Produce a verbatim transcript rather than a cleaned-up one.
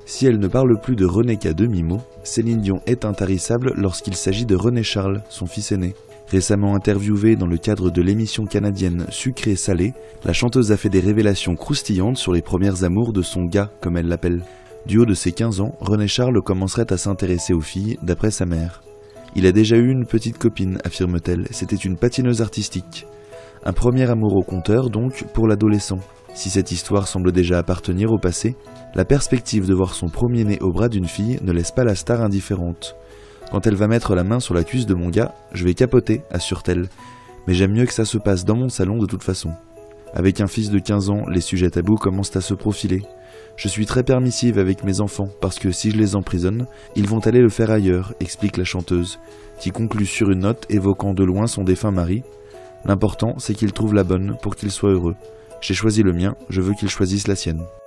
Si elle ne parle plus de René qu'à demi-mot, Céline Dion est intarissable lorsqu'il s'agit de René Charles, son fils aîné. Récemment interviewée dans le cadre de l'émission canadienne Sucré Salé, la chanteuse a fait des révélations croustillantes sur les premières amours de son gars, comme elle l'appelle. Du haut de ses quinze ans, René Charles commencerait à s'intéresser aux filles, d'après sa mère. Il a déjà eu une petite copine, affirme-t-elle, c'était une patineuse artistique. Un premier amour au compteur, donc, pour l'adolescent. Si cette histoire semble déjà appartenir au passé, la perspective de voir son premier-né au bras d'une fille ne laisse pas la star indifférente. Quand elle va mettre la main sur la cuisse de mon gars, je vais capoter, assure-t-elle. Mais j'aime mieux que ça se passe dans mon salon de toute façon. Avec un fils de quinze ans, les sujets tabous commencent à se profiler. Je suis très permissive avec mes enfants, parce que si je les emprisonne, ils vont aller le faire ailleurs, explique la chanteuse, qui conclut sur une note évoquant de loin son défunt mari. L'important, c'est qu'il trouve la bonne pour qu'il soit heureux. J'ai choisi le mien, je veux qu'il choisisse la sienne.